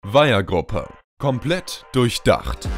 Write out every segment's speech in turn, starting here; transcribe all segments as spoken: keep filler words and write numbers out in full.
Weiher-Gruppe. Komplett durchdacht.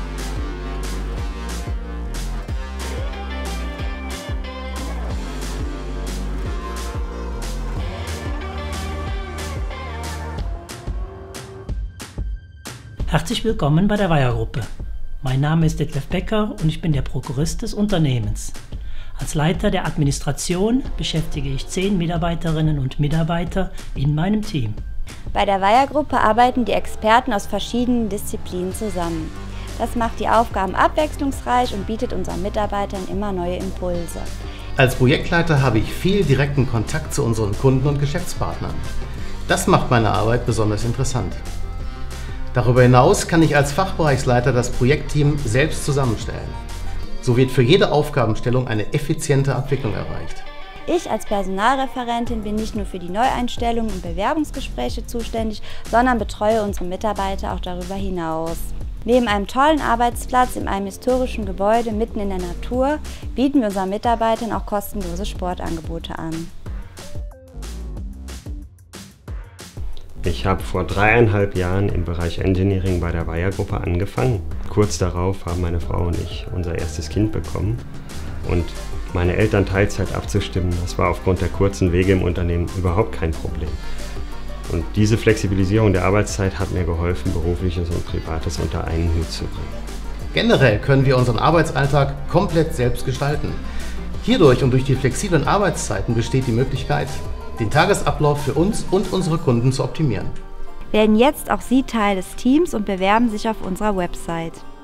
Herzlich willkommen bei der Weiher-Gruppe. Mein Name ist Detlef Becker und ich bin der Prokurist des Unternehmens. Als Leiter der Administration beschäftige ich zehn Mitarbeiterinnen und Mitarbeiter in meinem Team. Bei der Weiher-Gruppe arbeiten die Experten aus verschiedenen Disziplinen zusammen. Das macht die Aufgaben abwechslungsreich und bietet unseren Mitarbeitern immer neue Impulse. Als Projektleiter habe ich viel direkten Kontakt zu unseren Kunden und Geschäftspartnern. Das macht meine Arbeit besonders interessant. Darüber hinaus kann ich als Fachbereichsleiter das Projektteam selbst zusammenstellen. So wird für jede Aufgabenstellung eine effiziente Abwicklung erreicht. Ich als Personalreferentin bin nicht nur für die Neueinstellungen und Bewerbungsgespräche zuständig, sondern betreue unsere Mitarbeiter auch darüber hinaus. Neben einem tollen Arbeitsplatz in einem historischen Gebäude mitten in der Natur bieten wir unseren Mitarbeitern auch kostenlose Sportangebote an. Ich habe vor dreieinhalb Jahren im Bereich Engineering bei der Weiher-Gruppe angefangen. Kurz darauf haben meine Frau und ich unser erstes Kind bekommen. Und meine Eltern Teilzeit abzustimmen, das war aufgrund der kurzen Wege im Unternehmen überhaupt kein Problem. Und diese Flexibilisierung der Arbeitszeit hat mir geholfen, berufliches und privates unter einen Hut zu bringen. Generell können wir unseren Arbeitsalltag komplett selbst gestalten. Hierdurch und durch die flexiblen Arbeitszeiten besteht die Möglichkeit, den Tagesablauf für uns und unsere Kunden zu optimieren. Werden jetzt auch Sie Teil des Teams und bewerben sich auf unserer Website.